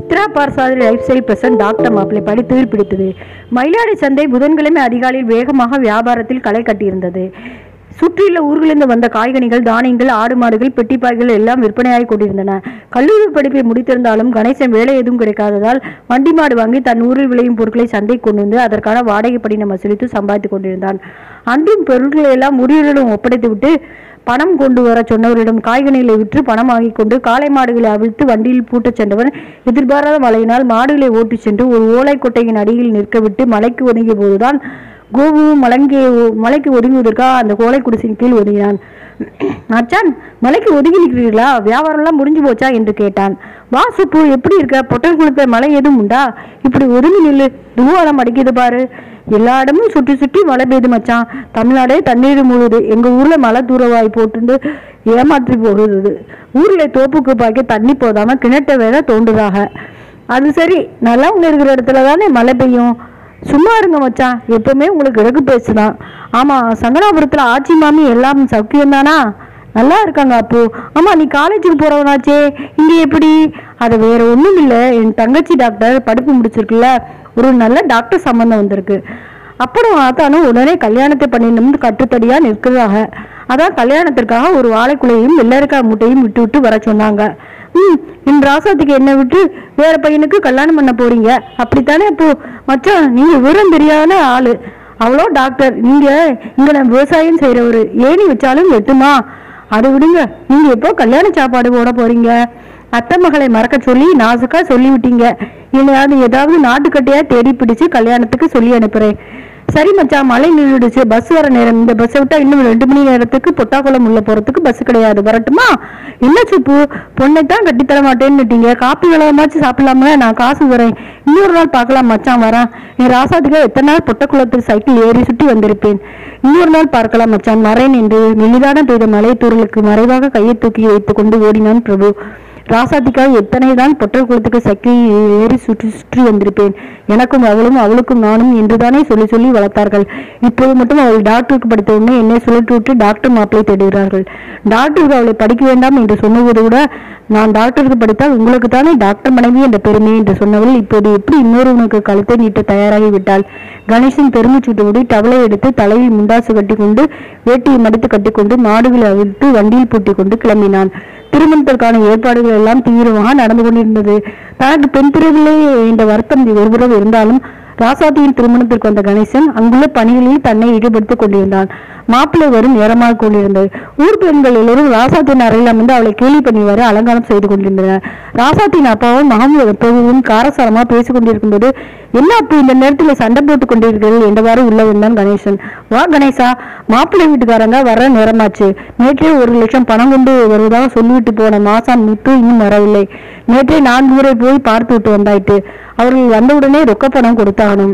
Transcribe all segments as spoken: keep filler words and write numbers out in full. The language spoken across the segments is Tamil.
Chitra Parsathi lifestyle present doctor மாப்பிளை படித்ததில் பிடித்தது. மயிலாடி சந்தை புதன்கிழமை அதிகாலையில் வேகமாக வியாபாரத்தில் களை கட்டியிருந்தது. சுற்றியுள்ள ஊர்களிலிருந்து வந்த காய்கனிகள், தானியங்கள், ஆடு மாடுகள், பெட்டிப்பாய்கள் எல்லாம் விற்பனையாகி கொண்டிருந்தன. கல்லூரி படிப்பை முடித்திருந்தாலும் கணேசன் வேலை எதுவும் கிடைக்காததால் வண்டி மாடு வாங்கி தன் ஊரில் விளையும் பொருட்களை சந்தை கொண்டு வந்து அதற்கான வாடகை படினம் வசூலித்து சம்பாதித்துக் கொண்டிருந்தான். அன்றும் பொருட்களை எல்லாம் முறியலிடம் ஒப்படைத்து விட்டு பணம் கொண்டு வர சொன்னவரிடம் காய்கனிகளை விற்று பணம் வாங்கி கொண்டு காளை மாடுகளை அவிழ்த்து வண்டியில் பூட்டச் சென்றவன் எதிர்பாராத மழையினால் மாடுகளை ஓட்டிச் சென்று ஒரு ஓலை கொட்டையின் அடியில் நிற்க விட்டு மலைக்கு ஒதுங்கிய போதுதான் கோபு மலங்கிய மலைக்கு ஒதுங்குவதற்காக அந்த கோலை குடிசின் கீழ் ஒதுங்கினான். அச்சான், மலைக்கு ஒதுங்கி நிற்கிறீர்களா? வியாபாரம்லாம் முடிஞ்சு போச்சா என்று கேட்டான். வா சுப்பு, எப்படி இருக்க? பொட்டல் குளத்த மலை எதுவும் உண்டா? இப்படி ஒதுங்கி நில்லு, துவாரம் அடிக்குது பாரு. எல்லா இடமும் சுற்றி சுற்றி மழை பெய்து மச்சான். தமிழ்நாடே தண்ணீர் முழுது. எங்க ஊர்ல மழை தூரவாய் போட்டு ஏமாற்றி போகுது. ஊர்ல தோப்புக்கு பாய்க்க தண்ணி போதாம கிணட்ட வேற தோண்டுதாக. அது சரி, நல்லா உங்க இருக்கிற இடத்துல தானே மழை பெய்யும். சும்மா இருங்க மச்சான், எப்பவுமே உங்களுக்கு கிழக்கு பேசுதான். ஆமா, சங்கராபுரத்துல ஆச்சி மாமி எல்லாம் சௌக்கியம் தானா? நல்லா இருக்காங்க அப்போ. ஆமா, நீ காலேஜுக்கு போறவனாச்சே, இங்க எப்படி? அது வேற ஒண்ணும் இல்லை, என் தங்கச்சி டாக்டர் படிப்பு முடிச்சிருக்குல்ல, ஒரு நல்ல டாக்டர் சம்பந்தம் வந்திருக்கு. அப்புறம் ஆத்தானும் உடனே கல்யாணத்தை பண்ணிடணும்னு கட்டுத்தடியா நிற்கிறதாக. அதான் கல்யாணத்திற்காக ஒரு வாழைக்குலையும் வெள்ளரிக்காய் மூட்டையும் விட்டு விட்டு வர சொன்னாங்க. ம் என் ராசாத்துக்கு என்ன விட்டு வேற பையனுக்கு கல்யாணம் பண்ண போறீங்க, அப்படித்தானே? அப்போ மச்சான், நீங்க விவரம் தெரியாத ஆளு. அவ்வளோ டாக்டர், நீங்க இங்க நான் விவசாயம் செய்யறவரு. ஏணி வச்சாலும் வெட்டுமா? அதை விடுங்க, நீங்க எப்போ கல்யாண சாப்பாடு போட போறீங்க? அத்தை மகளை மறக்க சொல்லி நாசுக்கா சொல்லி விட்டீங்க. இல்லையாவது ஏதாவது நாட்டுக்கட்டையா தேடி பிடிச்சு கல்யாணத்துக்கு சொல்லி அனுப்புறேன். சரி மச்சான், மழை நின்றுடுச்சு, பஸ் வர நேரம். இந்த பஸ்ஸை விட்டா இன்னும் ரெண்டு மணி நேரத்துக்கு பொட்டாக்குளம் உள்ள போறதுக்கு பஸ் கிடையாது, வரட்டுமா? என்ன சுப்பு, பொண்ணைத்தான் கட்டித்தர மாட்டேன்னுட்டீங்க. காப்பி விளவமாச்சு சாப்பிடலாமா? நான் காசு வரேன், இன்னொரு நாள் பார்க்கலாம் மச்சான். வரேன். என் ராசாத்துக்கு எத்தனை நாள் பொட்டக்குளத்துக்கு சைக்கிள் ஏறி சுற்றி வந்திருப்பேன். இன்னொரு நாள் பார்க்கலாம் மச்சான், வரேன் என்று மெலிதான பெய்த மலை தூரலுக்கு மறைவாக கையை தூக்கி வைத்துக் கொண்டு ஓடினான் பிரபு. ராசாத்திக்காக எத்தனை தான் பொட்டல் குளத்துக்கு சக்கி ஏறி சுற்றி சுற்றி வந்திருப்பேன். எனக்கும் அவளும் அவளுக்கும் நானும் என்றுதானே சொல்லி சொல்லி வளர்த்தார்கள். இப்போது மட்டும் அவள் டாக்டருக்கு படித்த உடனே என்னை சுழற்றி விட்டு டாக்டர் மாப்பிளை தேடுகிறார்கள். டாக்டருக்கு அவளை படிக்க வேண்டாம் என்று சொன்னபோது கூட நான் டாக்டருக்கு படித்தால் உங்களுக்கு தானே டாக்டர் மனைவி என்ற பெருமை என்று சொன்னவள் இப்போது எப்படி இன்னொருவனுக்கு கழுத்தை நீட்ட தயாராகி விட்டாள். கணேசன் பெருமிச்சுட்டபடி டவலை எடுத்து தலையில் முண்டாசு கட்டி கொண்டு வேட்டியை மடித்து கட்டிக்கொண்டு மாடுகளை அவிழ்த்து வண்டியில் பூட்டி கொண்டு கிளம்பினான். திருமணத்திற்கான ஏற்பாடுகள் எல்லாம் தீவிரமாக நடந்து கொண்டிருந்தது. தனக்கு பெண் பிறவிலே என்ற வருத்தம் ஒருபுறம் இருந்தாலும் ராசாத்தியின் திருமணத்திற்கு வந்த கணேசன் அங்குள்ள பணிகளில் தன்னை ஈடுபடுத்திக் கொண்டிருந்தான். மாப்பிள்ளை வரும் நேரமாக கொண்டிருந்தது. ஊர் பெண்கள் எல்லோரும் ராசாத்தின் அறையில் அமர்ந்து அவளை கேலி பண்ணி வர அலங்காரம் செய்து கொண்டிருந்தனர். ராசாத்தின் அப்பாவும் மகமும் காரசாரமா பேசிக் கொண்டிருக்கும் போது, என்ன அப்போ இந்த நேரத்தில் சண்டை போட்டுக் கொண்டிருக்கிறீர்கள் என்றவாறு உள்ள வந்தான் கணேசன். வா கணேசா, மாப்பிள்ளை வீட்டுக்காரங்க வர நேரமாச்சு. நேற்றே ஒரு லட்சம் பணம் கொண்டு வருவதாக சொல்லிவிட்டு போன மாசான் முத்து இன்னும் வரவில்லை. நேற்றே நான்கு முறை போய் பார்த்து விட்டு வந்தாயிட்டு. அவர்கள் வந்தவுடனே ரொக்க பணம் கொடுத்தாகணும்.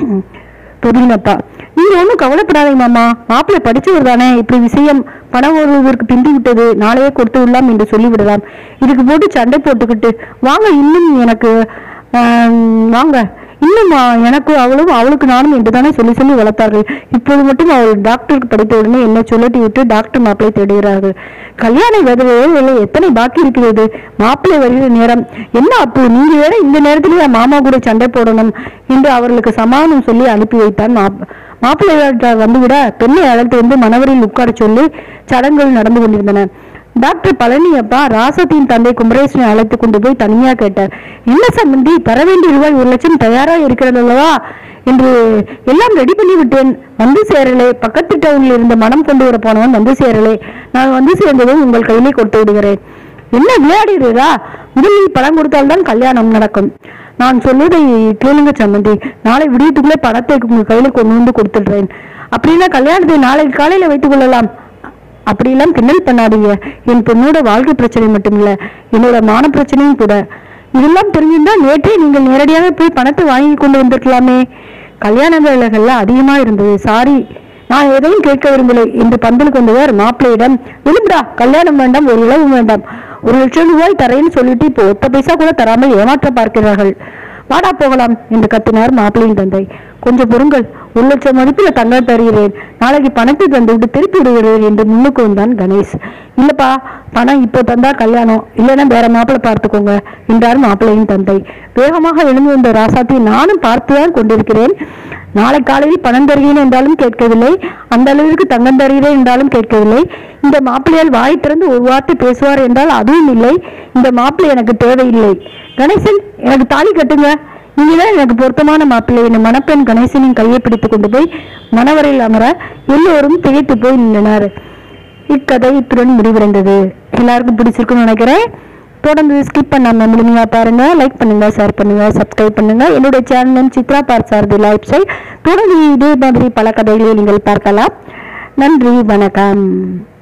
பெரியப்பா, நீங்க ஒன்றும் கவலைப்படாதீங்க மாமா, மாப்பிள்ளை படிச்சவர் தானே. இப்படி விஷயம் பணம் ஒருவருக்கு பிந்தி விட்டது, நாளையே கொடுத்து விடலாம் என்று சொல்லிவிடலாம். இதுக்கு போட்டு சண்டை போட்டுக்கிட்டு வாங்க, இன்னும் எனக்கு வாங்க இன்னும் எனக்கு அவளும் அவளுக்கு நானும் என்றுதானே சொல்லி சொல்லி வளர்த்தார்கள். இப்போது மட்டும் அவள் டாக்டருக்கு படித்த உடனே என்னை சொல்லட்டி விட்டு டாக்டர் மாப்பிள்ளை தேடுகிறார்கள். கல்யாண வேலை எத்தனை பாக்கி இருக்கிறது? மாப்பிள்ளை வருகிற நேரம் என்ன அப்போ, நீங்க வேற இந்த நேரத்திலேயே மாமா கூட சண்டை போடணும் என்று அவர்களுக்கு சமாதானம் சொல்லி அனுப்பி வைத்தான். மா மாப்பிள்ளை வந்துவிட பெண்ணை அழைத்து வந்து மணவரில் உட்கார சொல்லி சடங்குகள் நடந்து கொண்டிருந்தன. டாக்டர் பழனி அப்பா ராசத்தின் தந்தை குமரேசனை அழைத்து கொண்டு போய் தனியா கேட்டார். என்ன சம்பந்தி, தர வேண்டிய ரூபாய் ஒரு லட்சம் தயாரா இருக்கிறது அல்லவா என்று எல்லாம் ரெடி பண்ணி விட்டேன். வந்து சேரலே. பக்கத்து டவுனில் இருந்த மனம் கொண்டு வர போனவன் வந்து சேரலே. நான் வந்து சேர்ந்ததும் உங்கள் கையிலே கொடுத்து விடுகிறேன். என்ன விளையாடுகிறதா? முதலில் பணம் கொடுத்தால்தான் கல்யாணம் நடக்கும். நான் சொல்வதை கேளுங்க சம்பந்தி, நாளை விடியத்துக்குள்ளே பணத்தை உங்கள் கையில கொண்டு வந்து கொடுத்துடுறேன். அப்படின்னா கல்யாணத்தை நாளைக்கு காலையில வைத்துக் கொள்ளலாம். அப்படியெல்லாம் கிண்டல் பண்ணாதீங்க. என் பொண்ணோட வாழ்க்கை பிரச்சனை மட்டும் இல்ல, என்னோட மான பிரச்சனையும் கூட. இதெல்லாம் தெரிஞ்சிருந்தா நேற்றே நீங்கள் நேரடியாக போய் பணத்தை வாங்கி கொண்டு வந்திருக்கலாமே. கல்யாண வேலைகள்ல அதிகமா இருந்தது, சாரி, நான் எதையும் கேட்க விரும்பலை என்று பந்தலுக்கு வந்தவர் மாப்பிள்ளையிடம், விரும்புடா, கல்யாணம் வேண்டாம், ஒரு உழவு வேண்டாம், ஒரு லட்சம் ரூபாய் தரேன்னு சொல்லிட்டு இப்போ ஒத்த பைசா கூட தராமல் ஏமாற்ற பார்க்கிறார்கள். வாடா போகலாம் என்று கத்தினார் மாப்பிள்ளையின் தந்தை. கொஞ்சம் பொறுங்கள், ஒரு லட்சம் மதிப்பில் தங்கம் தருகிறேன், நாளைக்கு பணத்தை தந்து விட்டு திருப்பி விடுகிறேன் என்று முன்னுக்கு வந்தான் கணேஷ். இல்லப்பா, பணம் இப்போ தந்தா கல்யாணம், இல்லைன்னா வேற மாப்பிள்ளை பார்த்துக்கோங்க என்றார் மாப்பிள்ளையின் தந்தை. வேகமாக எழுந்து வந்த ராசாத்தை நானும் பார்த்துதான் கொண்டிருக்கிறேன். நாளை காலையில் பணம் தருகிறேன் என்றாலும் கேட்கவில்லை, அந்த அளவிற்கு தங்கம் தருகிறேன் என்றாலும் கேட்கவில்லை. இந்த மாப்பிள்ளையால் வாய் திறந்து ஒரு வார்த்தை பேசுவார் என்றால் அதுவும் இல்லை. இந்த மாப்பிள்ளை எனக்கு தேவையில்லை. கணேசன், எனக்கு தாலி கட்டுங்க, நீங்கதான் எனக்கு பொருத்தமான மாப்பிள்ளை என்ற மணப்பெண் கணேசனின் கையை பிடித்து கொண்டு போய் மணவரையில் அமர எல்லோரும் திகைத்து போய் நின்றனர். இக்கதை இத்துடன் முடிவடைந்தது. எல்லாருக்கும் பிடிச்சிருக்குன்னு நினைக்கிறேன். தொடர்ந்து ஸ்கிப் பண்ணாம முழுமையா பாருங்க. லைக் பண்ணுங்க, ஷேர் பண்ணுங்க, சப்ஸ்கிரைப் பண்ணுங்க. என்னுடைய channel Chitra Parsarathi lifestyle. தொடர்ந்து இதே மாதிரி பல கதைகளை நீங்கள் பார்க்கலாம். நன்றி, வணக்கம்.